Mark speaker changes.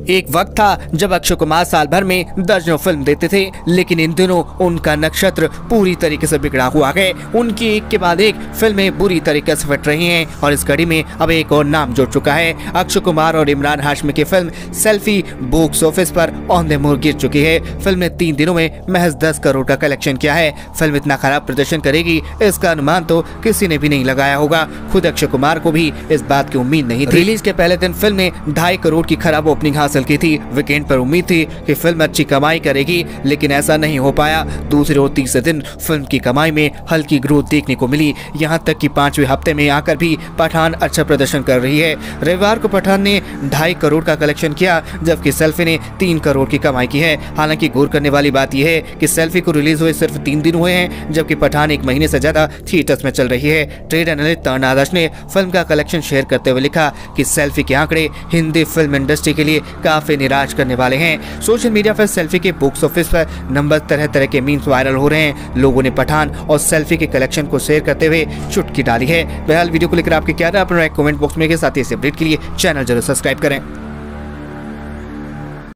Speaker 1: एक वक्त था जब अक्षय कुमार साल भर में दर्जनों फिल्म देते थे, लेकिन इन दिनों उनका नक्षत्र पूरी तरीके से बिगड़ा हुआ है। उनकी एक के बाद एक फिल्में बुरी तरीके से फट रही हैं और इस कड़ी में अब एक और नाम जुड़ चुका है। अक्षय कुमार और इमरान हाशमी की फिल्म सेल्फी बॉक्स ऑफिस पर औंधे मुंह गिर चुकी है। फिल्म ने 3 दिनों में महज 10 करोड़ का कलेक्शन किया है। फिल्म इतना खराब प्रदर्शन करेगी इसका अनुमान तो किसी ने भी नहीं लगाया होगा। खुद अक्षय कुमार को भी इस बात की उम्मीद नहीं थी। रिलीज के पहले दिन फिल्म ने 2.5 करोड़ की खराब ओपनिंग हासिल की थी। वीकेंड पर उम्मीद थी कि फिल्म अच्छी कमाई करेगी, लेकिन ऐसा नहीं हो पाया। दूसरे और तीसरे दिन फिल्म की कमाई में हल्की ग्रोथ देखने को मिली। यहां तक कि 5वें हफ्ते में आकर भी पठान अच्छा प्रदर्शन कर रही है। रविवार को पठान ने 2.5 करोड़ का कलेक्शन किया, जबकि सेल्फी ने 3 करोड़ की कमाई की है। हालांकि गौर करने वाली बात यह है कि सेल्फी को रिलीज हुए सिर्फ 3 दिन हुए हैं, जबकि पठान 1 महीने से ज्यादा थिएटर्स में चल रही है। ट्रेड एनालिस्ट तरण आदर्श ने फिल्म का कलेक्शन शेयर करते हुए लिखा कि सेल्फी के आंकड़े हिंदी फिल्म इंडस्ट्री के लिए काफी निराश करने वाले हैं। सोशल मीडिया पर सेल्फी के बॉक्स ऑफिस पर नंबर तरह तरह के मीम्स वायरल हो रहे हैं। लोगों ने पठान और सेल्फी के कलेक्शन को शेयर करते हुए चुटकी डाली है। बहरहाल वीडियो को लेकर आपके क्या राय, अपना कमेंट बॉक्स में के साथ ही इस अपडेट के लिए चैनल जरूर सब्सक्राइब करें।